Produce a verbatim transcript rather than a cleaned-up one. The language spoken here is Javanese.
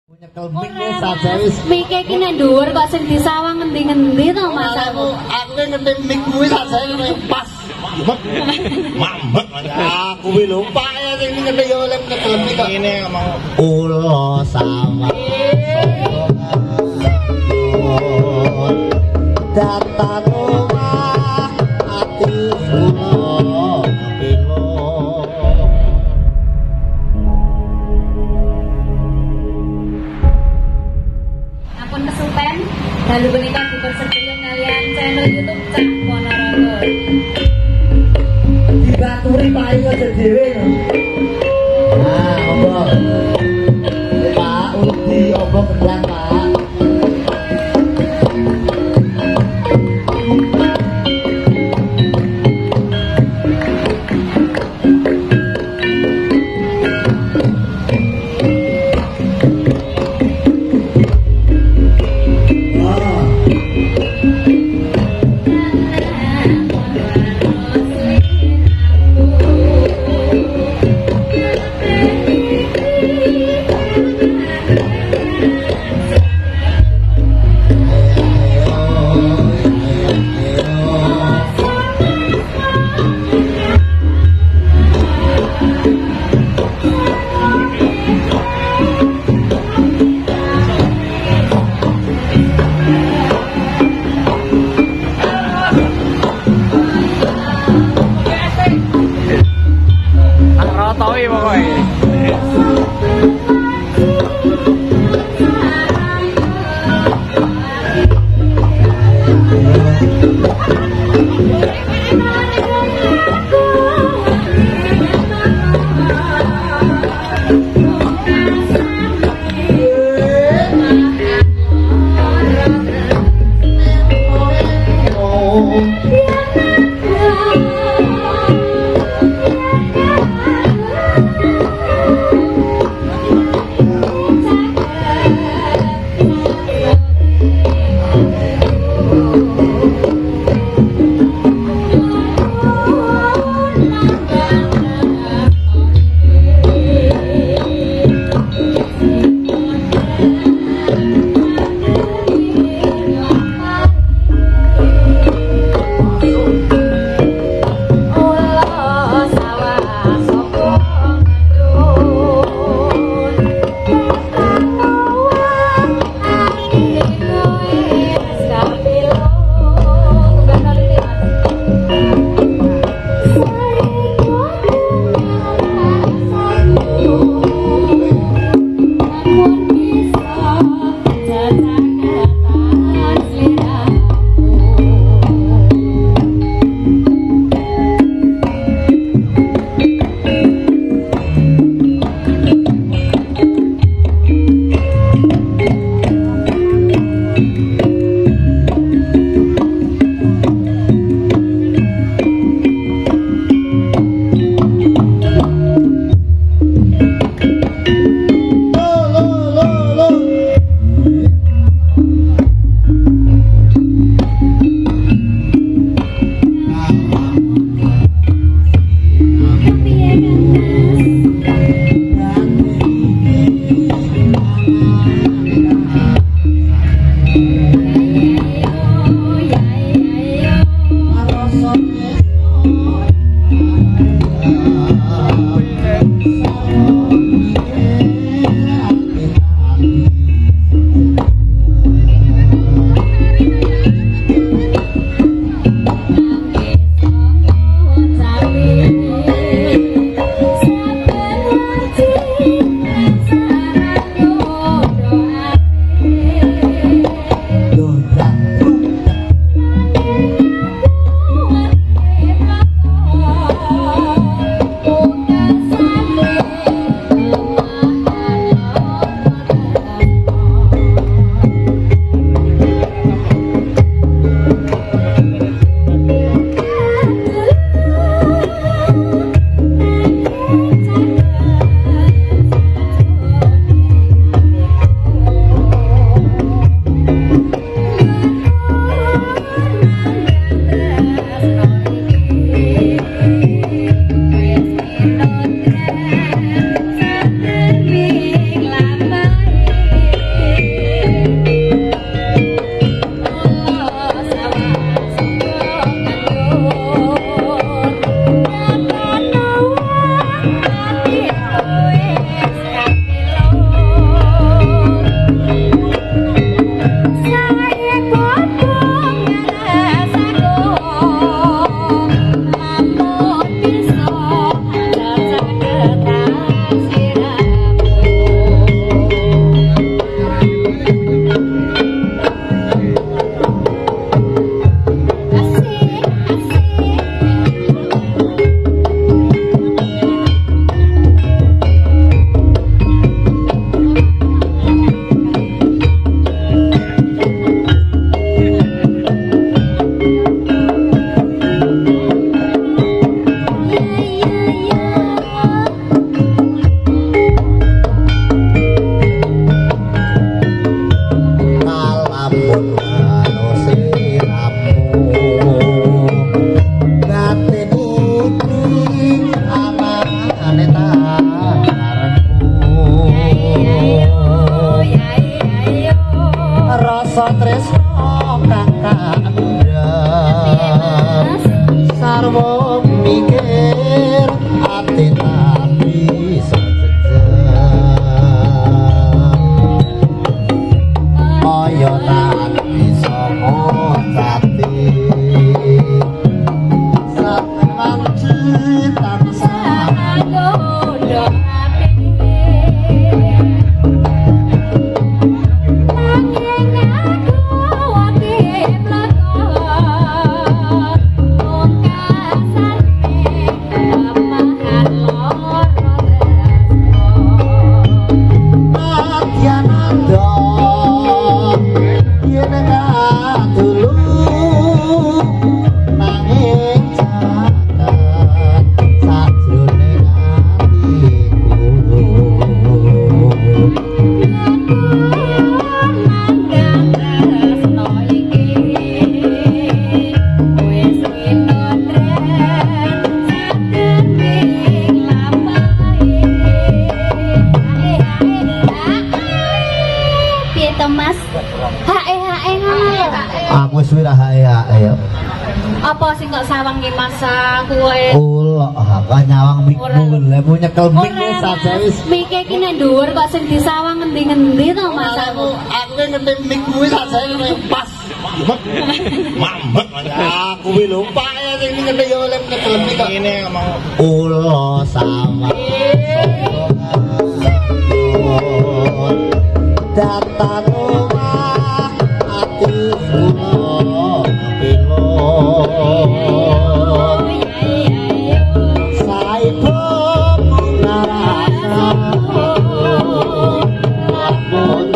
Mike iki nek dhuwur kok sing disawang ngendi-ngendi to Mas aku. Aku ngendi mik kuwi sajane pas. Mambet aku kuwi lho Pak ya sing ngendi yo oleh ngedelem iki kok. Ngene ngomong ulo sama. Datan omah ati ulo ilo. Ampun kesupen, dalu punika dipersedia kalian channel YouTube Cak Ponorogo. Dibaturi paling aja dhewe. Nah, monggo. Pak Udi opo kebelan Pak. Mas. Hae hae ngono ya, Kak. Aku wis wira hae hae. Apa sing kok sawang ki masa kuwe? Ulo, kan nyawang mikmu, lemu nyekel mik wis aja wis. Mike ki nek dhuwur kok sing disawang ngendi-ngendi to Mas aku. Aku ngendi mikmu wis aja pas. Mambek aku wi lho, Pak ya sing ngendi yo lem nyekel mik kok. Ngene ngomong. Ulo sama. Datan omah ati kula pilon saipo narasa aku